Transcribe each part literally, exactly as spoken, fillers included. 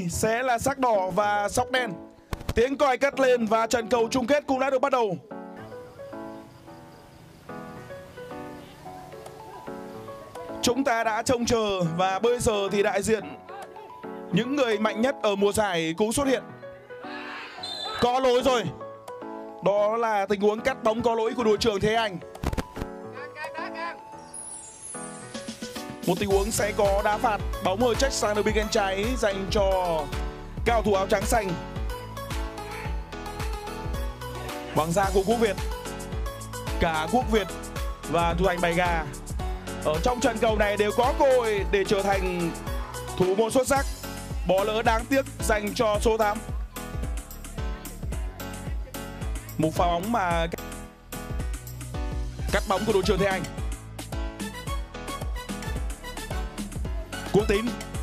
sẽ là sắc đỏ và sóc đen. Tiếng còi cất lên và trận cầu chung kết cũng đã được bắt đầu. Chúng ta đã trông chờ và bây giờ thì đại diện những người mạnh nhất ở mùa giải cũng xuất hiện. Có lỗi rồi. Đó là tình huống cắt bóng có lỗi của đội trưởng Thế Anh. Một tình huống sẽ có đá phạt, bóng hơi check sang đường biên cánh trái dành cho cao thủ áo trắng xanh. Bằng da của Quốc Việt. Cả Quốc Việt và thủ thành Bảy Gà ở trong trận cầu này đều có cơ hội để trở thành thủ môn xuất sắc. Bỏ lỡ đáng tiếc dành cho số tám. Một pha bóng mà cắt bóng của đội trưởng Thế Anh. Quốc Tín.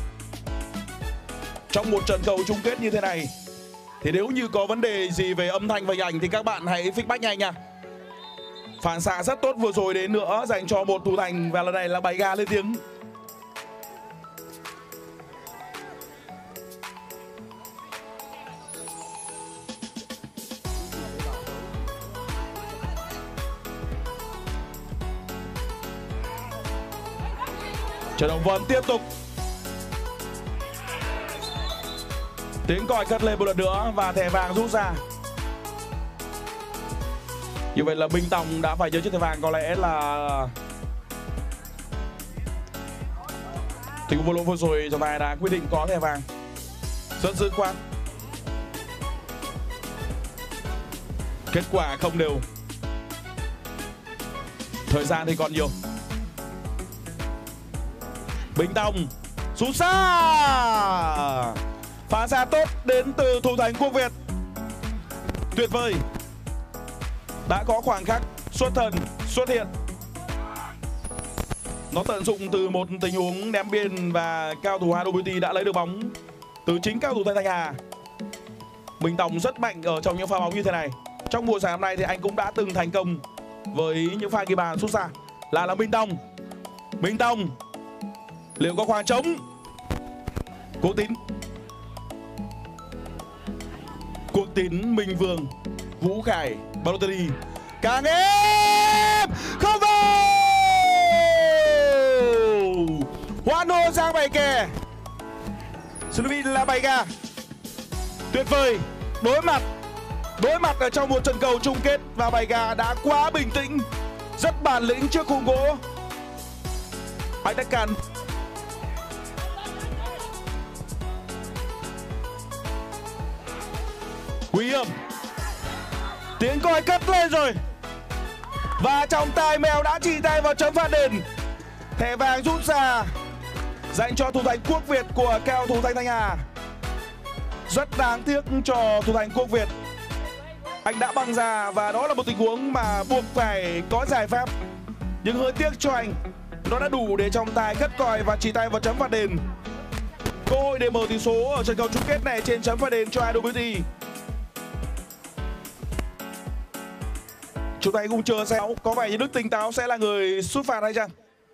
Trong một trận cầu chung kết như thế này thì nếu như có vấn đề gì về âm thanh và hình ảnh thì các bạn hãy feedback nhanh nha. Phản xạ rất tốt vừa rồi đến nữa dành cho một thủ thành và lần này là Bảy Gà lên tiếng. Trận đấu vẫn tiếp tục. Tiếng còi cất lên một lần nữa và thẻ vàng rút ra. Như vậy là Minh Tòng đã phải nhớ chiếc thẻ vàng, có lẽ là tình huống vừa rồi trọng tài đã quyết định có thẻ vàng. Rất dứt khoát. Kết quả không đều. Thời gian thì còn nhiều. Minh Tòng sút xa. Phá xa tốt đến từ thủ thành Quốc Việt. Tuyệt vời. Đã có khoảng khắc xuất thần xuất hiện. Nó tận dụng từ một tình huống ném biên và cao thủ Hà Nội Beauty đã lấy được bóng từ chính cao thủ Thanh Hà. Minh Tòng rất mạnh ở trong những pha bóng như thế này. Trong mùa giải năm nay thì anh cũng đã từng thành công với những pha ghi bàn sút xa. Là là Minh Tòng. Minh Tòng. Liệu có khoảng trống? Quốc Tín. Quốc Tín, Minh Vương, Vũ Khải, Balotelli. Càng êm không vào. Hoan hô Giang Bảy Kè. Slovin là Bảy Gà. Tuyệt vời. Đối mặt Đối mặt ở trong một trận cầu chung kết và Bảy Gà đã quá bình tĩnh, rất bản lĩnh trước khung gỗ. Anh đã cản. Nguy hiểm. Tiếng còi cất lên rồi. Và trọng tài mèo đã chỉ tay vào chấm phạt đền. Thẻ vàng rút ra dành cho thủ thành Quốc Việt của cao thủ Thanh Hà. Rất đáng tiếc cho thủ thành Quốc Việt. Anh đã băng ra và đó là một tình huống mà buộc phải có giải pháp. Nhưng hơi tiếc cho anh. Nó đã đủ để trọng tài cất còi và chỉ tay vào chấm phạt đền. Cơ hội để mở tỷ số ở trận cầu chung kết này trên chấm phạt đền cho Hà Nội Beauty. Chúng ta hãy cùng chờ xem có vẻ như Đức Tỉnh Táo sẽ là người sút phạt hay chăng?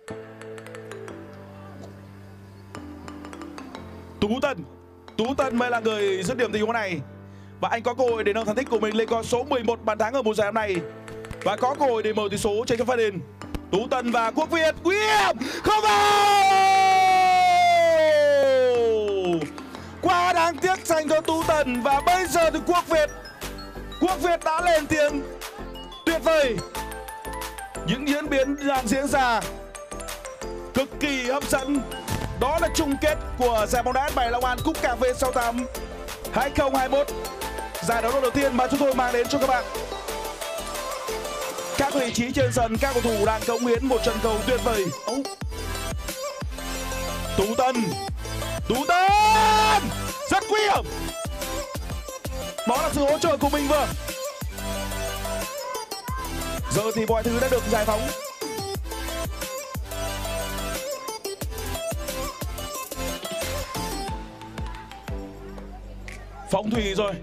Tú Tân. Tú Tân mới là người dứt điểm tình huống này. Và anh có cơ hội để nâng thành tích của mình lên con số mười một bàn thắng ở mùa giải năm nay. Và có cơ hội để mở tỷ số trên chấm phạt đền. Tú Tân và Quốc Việt. Nguy hiểm. Không vào. Quá đáng tiếc dành cho Tú Tân. Và bây giờ thì Quốc Việt. Quốc Việt đã lên tiếng. Tuyệt vời. Những diễn biến đang diễn ra cực kỳ hấp dẫn. Đó là chung kết của giải bóng đá ét bảy Long An Cúp Cà phê sáu tám hai không hai mốt. Giải đấu đầu tiên mà chúng tôi mang đến cho các bạn. Các vị trí trên sân, các cầu thủ đang cống hiến một trận cầu tuyệt vời. Tú Tân. Tú Tân. Rất nguy hiểm. Đó là sự hỗ trợ của Minh Vương. Giờ thì mọi thứ đã được giải phóng. Phong thủy rồi.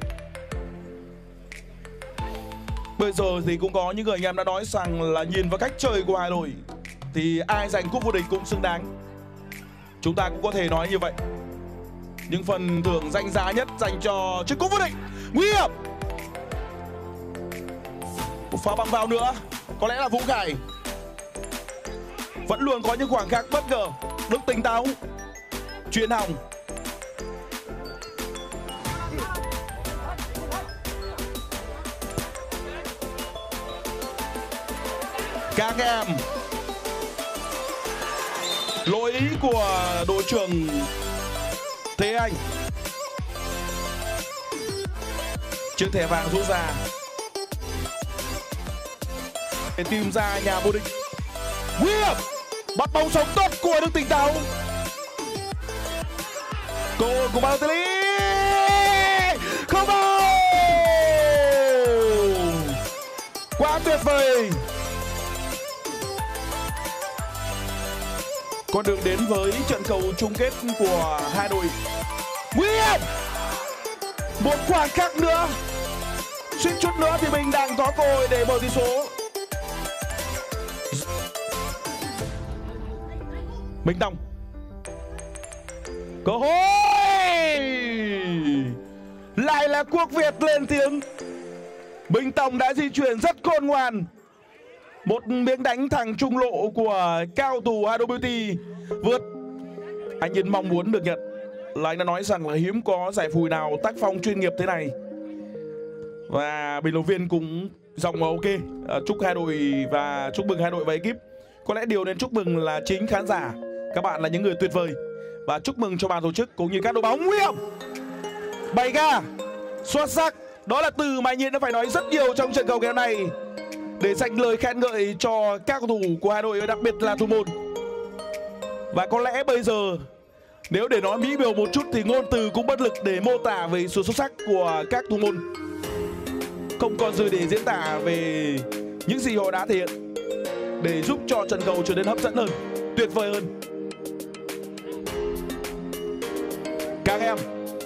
Bây giờ thì cũng có những người anh em đã nói rằng là nhìn vào cách chơi của Hà Nội thì ai giành cúp vô địch cũng xứng đáng. Chúng ta cũng có thể nói như vậy. những phần thưởng danh giá nhất dành cho chiếc cúp vô địch. Nguy hiểm. Một pha băng vào nữa, có lẽ là Vũ Khải. Vẫn luôn có những khoảng khắc bất ngờ. Đức tỉnh táo. Chuyên Hồng. Các em. Lỗi ý của đội trưởng Thế Anh. Chiếc thẻ vàng rút ra để tìm ra nhà vô địch. Nguy hiểm. Bắt bóng sống tốt của Đức tỉnh táo. Cơ hội của Balotelli. Không vào. Quá tuyệt vời. Con đường đến với trận cầu chung kết của hai đội. Nguy hiểm. Một khoảng khắc nữa, suýt chút nữa thì mình đang có cơ hội để mở tỷ số. Minh Tòng. Cơ hội. Lại là Quốc Việt lên tiếng. Minh Tòng đã di chuyển rất khôn ngoan. Một miếng đánh thẳng trung lộ của cao thủ Hà Nội Beauty vượt. Anh Yên mong muốn được nhận là anh đã nói rằng là hiếm có giải phùi nào tác phong chuyên nghiệp thế này. Và bình luận viên cũng giọng ok. Chúc hai đội và chúc mừng hai đội và ekip. Có lẽ điều nên chúc mừng là chính khán giả. Các bạn là những người tuyệt vời. Và chúc mừng cho ban tổ chức cũng như các đội bóng. Nguy hiểm. Bày ga. Xuất sắc. Đó là từ mà anh Nhiên đã phải nói rất nhiều trong trận cầu ngày hôm nay để dành lời khen ngợi cho các cầu thủ của Hà Nội, đặc biệt là thủ môn. Và có lẽ bây giờ nếu để nói mỹ miều một chút thì ngôn từ cũng bất lực để mô tả về sự xuất sắc của các thủ môn. Không còn gì để diễn tả về những gì họ đã thể hiện để giúp cho trận cầu trở nên hấp dẫn hơn, tuyệt vời hơn. Các em.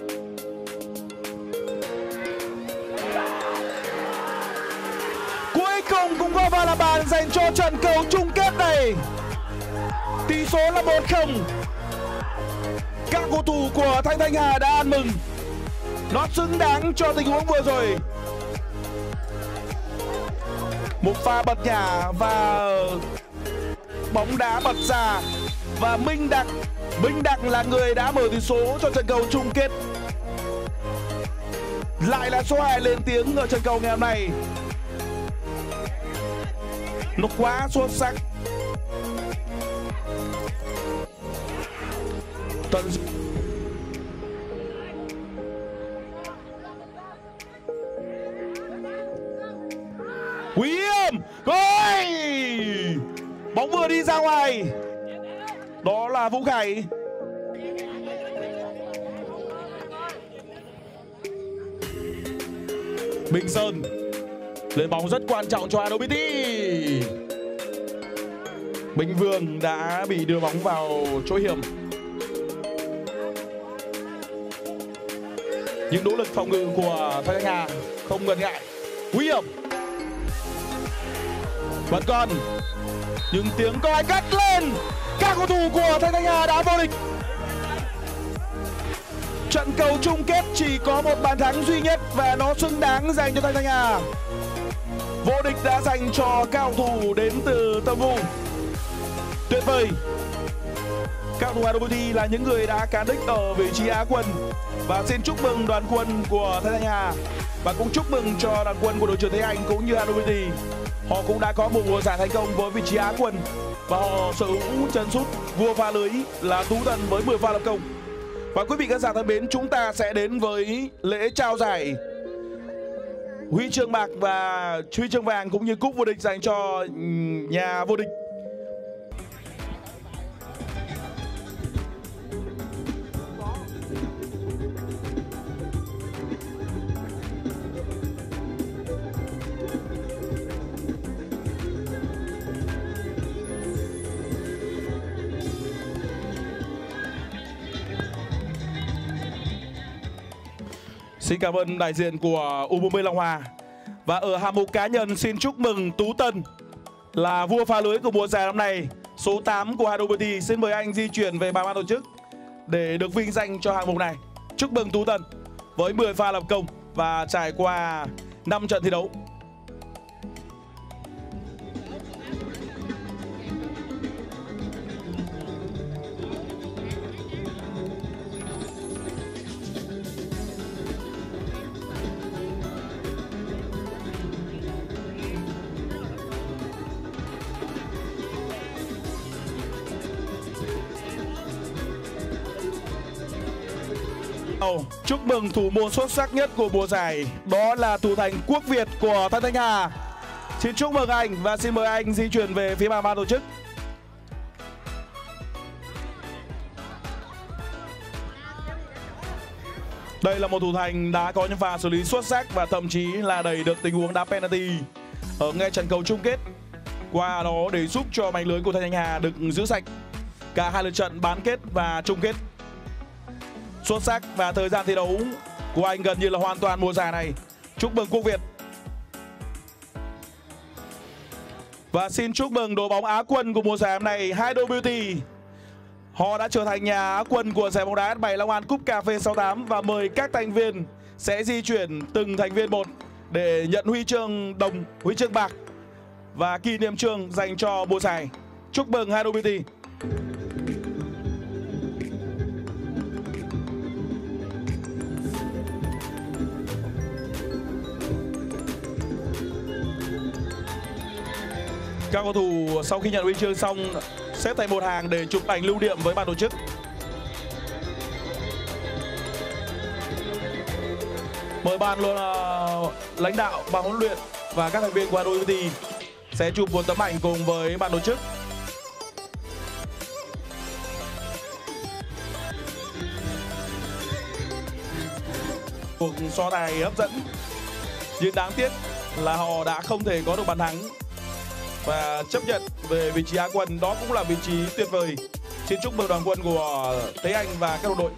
Cuối cùng cũng có vào là bàn dành cho trận cầu chung kết này. Tỷ số là một không. Các cầu thủ của Thanh Thanh Hà đã ăn mừng. Nó xứng đáng cho tình huống vừa rồi. Một pha bật nhả và bóng đá bật ra. Và Minh Đặng Minh Đặng là người đã mở tỷ số cho trận cầu chung kết. Lại là số hai lên tiếng ở trận cầu ngày hôm nay. Nó quá xuất sắc. Tận Quý hiểm. Rồi. Bóng vừa đi ra ngoài. Đó là Vũ Khải. Bình Sơn lên bóng rất quan trọng cho Hà Nội bê tê. Bình Vương đã bị đưa bóng vào chỗ hiểm. Những nỗ lực phòng ngự của Thanh Thanh Hà không ngần ngại. Nguy hiểm. Vẫn còn những tiếng còi cất lên. Các cầu thủ của Thanh Thanh Hà đã vô địch. Trận cầu chung kết chỉ có một bàn thắng duy nhất và nó xứng đáng dành cho Thanh Thanh Hà. Vô địch đã dành cho cao thủ đến từ Tâm Vu. Tuyệt vời. Các cầu thủ Hà Nội Beauty là những người đã cán đích ở vị trí Á quân. Và xin chúc mừng đoàn quân của Thanh Thanh Hà. Và cũng chúc mừng cho đoàn quân của đội trưởng Thế Anh cũng như Hà Nội Beauty. Họ cũng đã có một mùa giải thành công với vị trí Á quân. Và họ sở hữu chân sút vua pha lưới là Tú Tần với mười pha lập công. Và quý vị khán giả thân mến, chúng ta sẽ đến với lễ trao giải huy chương bạc và huy chương vàng cũng như cúp vô địch dành cho nhà vô địch. Xin cảm ơn đại diện của U bốn mươi Long Hòa. Và ở hạng mục cá nhân xin chúc mừng Tú Tân là vua pha lưới của mùa giải năm nay, số tám của Hà Nội Beauty. Xin mời anh di chuyển về bàn ban tổ chức để được vinh danh cho hạng mục này. Chúc mừng Tú Tần với mười pha lập công và trải qua năm trận thi đấu. Chúc mừng thủ môn xuất sắc nhất của mùa giải, đó là thủ thành Quốc Việt của Thân Thanh Hà. Xin chúc mừng anh và xin mời anh di chuyển về phía ban tổ chức. Đây là một thủ thành đã có những pha xử lý xuất sắc và thậm chí là đẩy được tình huống đá penalty ở ngay trận cầu chung kết, qua đó để giúp cho mảnh lưới của Thân Thanh Hà được giữ sạch cả hai lượt trận bán kết và chung kết. Xuất sắc và thời gian thi đấu của anh gần như là hoàn toàn mùa giải này. Chúc mừng Quốc Việt. Và xin chúc mừng đội bóng Á quân của mùa giải hôm nay, Hydro Beauty. Họ đã trở thành nhà Á quân của giải bóng đá ét bảy Long An Cup Cà phê sáu tám và mời các thành viên sẽ di chuyển từng thành viên một để nhận huy chương đồng, huy chương bạc và kỷ niệm chương dành cho mùa giải. Chúc mừng Hydro Beauty. Các cầu thủ sau khi nhận huy chương xong xếp thành một hàng để chụp ảnh lưu niệm với ban tổ chức. Mời ban luôn uh, lãnh đạo, ban huấn luyện và các thành viên của Hydro Beauty sẽ chụp một tấm ảnh cùng với ban tổ chức. Cuộc so tài hấp dẫn, nhưng đáng tiếc là họ đã không thể có được bàn thắng và chấp nhận về vị trí Á quân. Đó cũng là vị trí tuyệt vời. Xin chúc mừng đoàn quân của Thế Anh và các đồng đội.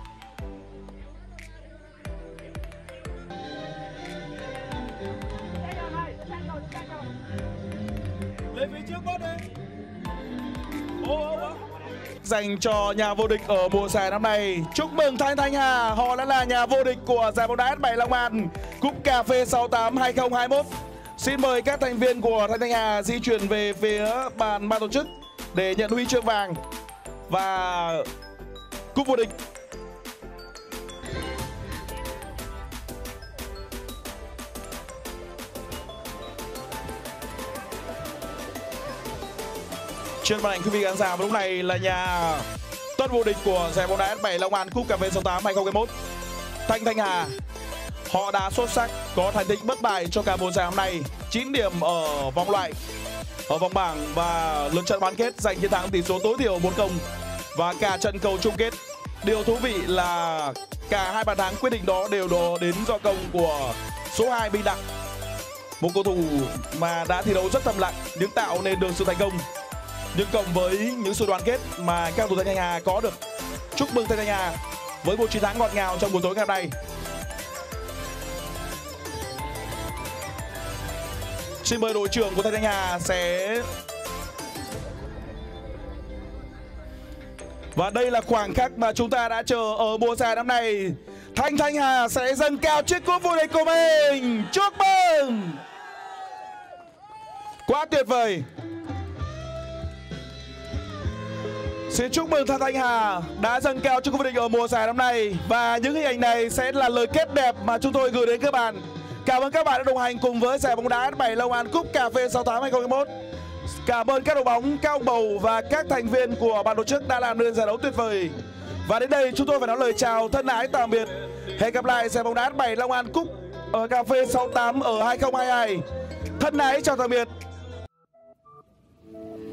Dành cho nhà vô địch ở mùa giải năm nay. Chúc mừng Thanh Thanh Hà, họ đã là nhà vô địch của giải bóng đá ét bảy Long An Cúp Cà phê sáu tám hai không hai mốt. Xin mời các thành viên của Thanh Thanh Hà di chuyển về phía bàn ban tổ chức để nhận huy chương vàng và cúp vô địch. Trên màn ảnh quý vị khán giả, lúc này là nhà tân vô địch của giải bóng đá ét bảy Long An Cúp Cà phê sáu tám hai không hai mốt, Thanh Thanh Hà. Họ đã xuất sắc, có thành tích bất bại cho cả mùa giải hôm nay, chín điểm ở vòng loại, ở vòng bảng và lượt trận bán kết giành chiến thắng tỷ số tối thiểu một không và cả trận cầu chung kết. Điều thú vị là cả hai bàn thắng quyết định đó đều đó đến do công của số hai Minh Đặng, một cầu thủ mà đã thi đấu rất thầm lặng nhưng tạo nên được sự thành công. Nhưng cộng với những sự đoàn kết mà các cầu thủ Thanh Hà có được, chúc mừng Thanh Hà với một chiến thắng ngọt ngào trong buổi tối ngày hôm nay. Xin mời đội trưởng của Thanh Hà sẽ... Và đây là khoảnh khắc mà chúng ta đã chờ ở mùa giải năm nay. Thanh Thanh Hà sẽ dâng cao chiếc cúp vô địch của mình. Chúc mừng! Quá tuyệt vời! Xin chúc mừng Thanh Thanh Hà đã dâng cao chiếc cúp vô địch ở mùa giải năm nay. Và những hình ảnh này sẽ là lời kết đẹp mà chúng tôi gửi đến các bạn. Cảm ơn các bạn đã đồng hành cùng với giải bóng đá ét bảy Long An Cúp Cà phê sáu tám hai không hai mốt. Cảm ơn các đội bóng, các ông bầu và các thành viên của ban tổ chức đã làm nên giải đấu tuyệt vời. Và đến đây chúng tôi phải nói lời chào thân ái tạm biệt. Hẹn gặp lại giải bóng đá ét bảy Long An Cúp ở Cà phê sáu tám ở hai không hai hai. Thân ái chào tạm biệt.